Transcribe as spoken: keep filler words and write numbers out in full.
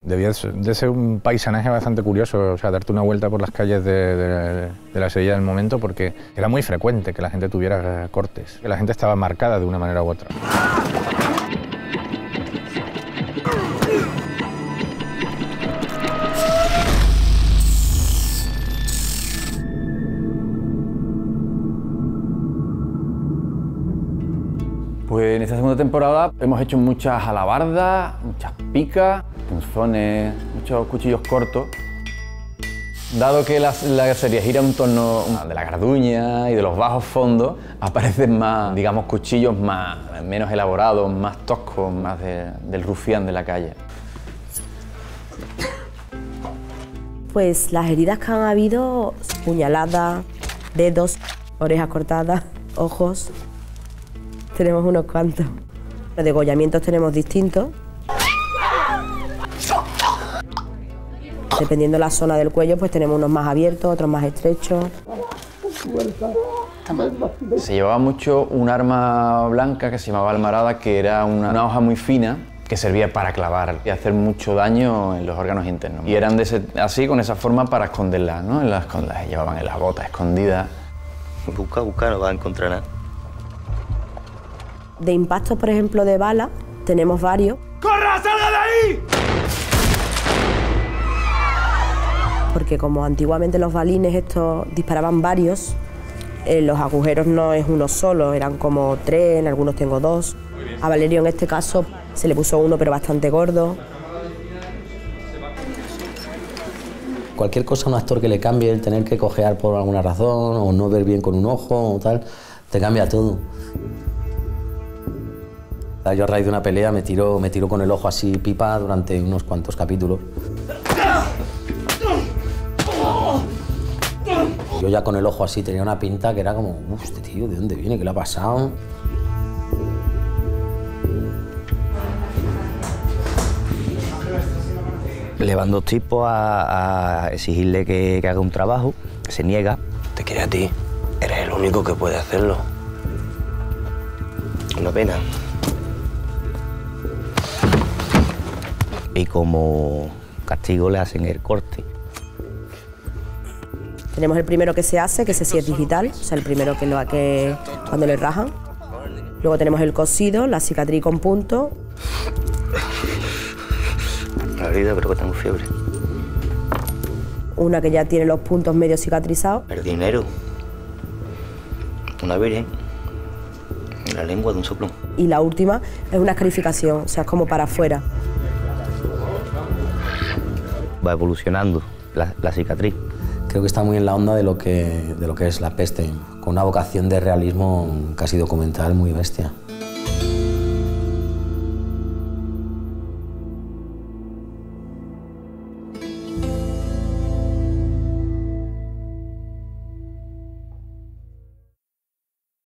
Debía de ser un paisanaje bastante curioso, o sea, darte una vuelta por las calles de, de, de la Sevilla del momento, porque era muy frecuente que la gente tuviera cortes, que la gente estaba marcada de una manera u otra. Pues en esta segunda temporada hemos hecho muchas alabardas, muchas picas, punzones, muchos cuchillos cortos. Dado que la, la serie gira en torno de la garduña y de los bajos fondos, aparecen más, digamos, cuchillos más, menos elaborados, más toscos, más de, del rufián de la calle. Pues las heridas que han habido, puñaladas, dedos, orejas cortadas, ojos. Tenemos unos cuantos. Los degollamientos tenemos distintos. Dependiendo de la zona del cuello, pues tenemos unos más abiertos, otros más estrechos. Se llevaba mucho un arma blanca que se llamaba almarada, que era una, una hoja muy fina que servía para clavar y hacer mucho daño en los órganos internos. Y eran de ese, así, con esa forma, para esconderlas, ¿no? En las, las llevaban en las botas escondidas. Busca, busca, no vas a encontrar nada. De impactos, por ejemplo, de bala, tenemos varios. ¡Corra, salga de ahí! Porque como antiguamente los balines estos disparaban varios, eh, los agujeros no es uno solo, eran como tres, en algunos tengo dos. A Valerio en este caso se le puso uno, pero bastante gordo. Cualquier cosa a un actor que le cambie, el tener que cojear por alguna razón, o no ver bien con un ojo o tal, te cambia todo. Yo a raíz de una pelea me tiro, me tiro con el ojo así pipa durante unos cuantos capítulos. Yo ya con el ojo así tenía una pinta que era como, uff, este tío, ¿de dónde viene? ¿Qué le ha pasado? Le van dos tipos a, a exigirle que, que haga un trabajo, se niega. Te quiere a ti, eres el único que puede hacerlo. Una pena. Y como castigo le hacen el corte. Tenemos el primero que se hace, que ese sí es digital, o sea, el primero que lo que cuando le rajan. Luego tenemos el cosido, la cicatriz con punto. La herida, pero que tengo fiebre. Una que ya tiene los puntos medio cicatrizados. El dinero. Una virgen. Y la lengua de un soplón. Y la última es una escarificación, o sea, es como para afuera. Va evolucionando la, la cicatriz. Creo que está muy en la onda de lo que, de lo que es La Peste, con una vocación de realismo casi documental muy bestia.